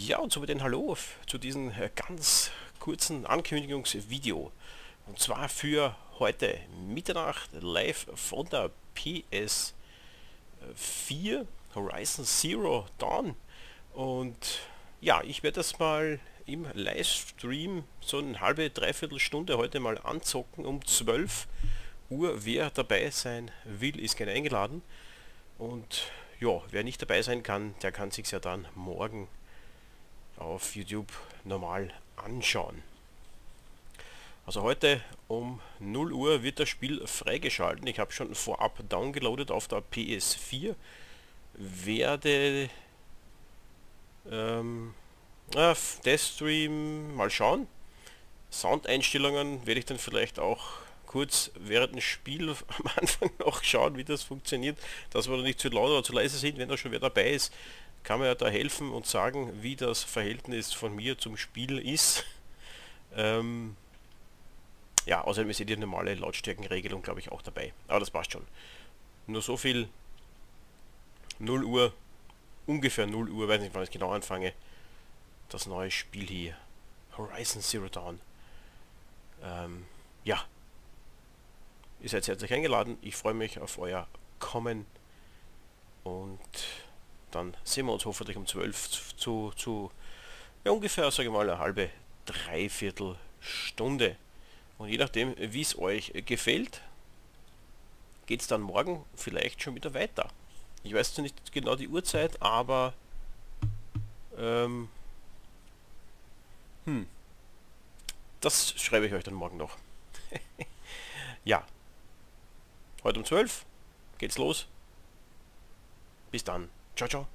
Ja, und somit ein Hallo zu diesem ganz kurzen Ankündigungsvideo. Und zwar für heute Mitternacht live von der PS4 Horizon Zero Dawn. Und ja, ich werde das mal im Livestream so eine halbe, dreiviertel Stunde heute mal anzocken um 12 Uhr. Wer dabei sein will, ist gerne eingeladen. Und ja, wer nicht dabei sein kann, der kann sich ja dann morgen auf YouTube normal anschauen. Also heute um 0 Uhr wird das Spiel freigeschalten. Ich habe schon vorab downgeloadet auf der PS4. Werde Teststream mal schauen. Soundeinstellungen werde ich dann vielleicht auch kurz während dem Spiel am Anfang noch schauen, wie das funktioniert, dass wir nicht zu laut oder zu leise sind. Wenn da schon wer dabei ist, kann man ja da helfen und sagen, wie das Verhältnis von mir zum Spiel ist. Ja, außerdem ist die normale Lautstärkenregelung, glaube ich, auch dabei. Aber das passt schon. Nur so viel. 0 Uhr, ungefähr 0 Uhr, weiß nicht, wann ich genau anfange. Das neue Spiel hier. Horizon Zero Dawn. Ja, ihr seid herzlich eingeladen. Ich freue mich auf euer Kommen. Und dann sehen wir uns hoffentlich um 12 zu ja, ungefähr, sage ich mal, eine halbe, dreiviertel Stunde. Und je nachdem, wie es euch gefällt, geht es dann morgen vielleicht schon wieder weiter. Ich weiß zwar nicht genau die Uhrzeit, aber das schreibe ich euch dann morgen noch. Ja, heute um 12 geht's los. Bis dann. Ciao, ciao.